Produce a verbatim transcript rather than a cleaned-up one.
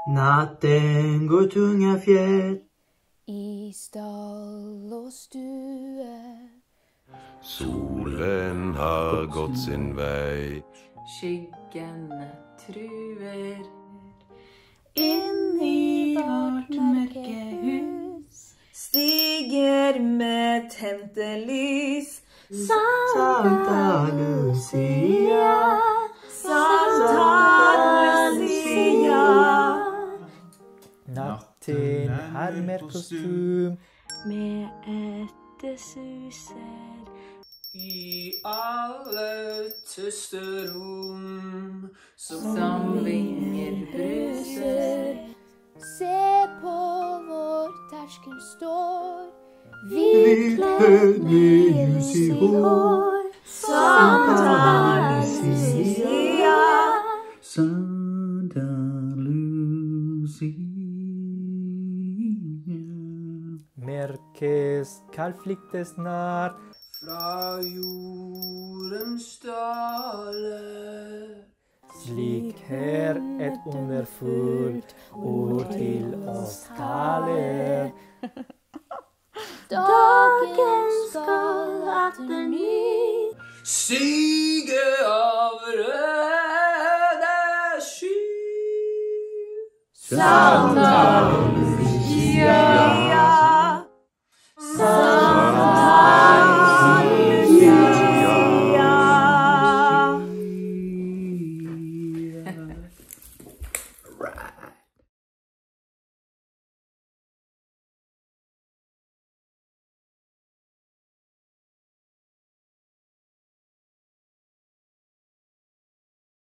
Natten går tunga fjät i stall og stue. Solen har gått sin vei. Skyggene truer. Inn i vårt mørke hus stiger med tente lys Santa Lucia, Santa Lucia. Natten er mer kostym Med etter suser I alle tyste rom som, Som vinger bruser. Se på vår terskel står, hvitkledd med ljus i hår. Santa Lucia. Santa Lucia. Mørket skal flykte snart Fra jordens dale. Slik her et underfullt ord til oss taler. dagen skal atter ny Sige av røde sky. Santa Lucia.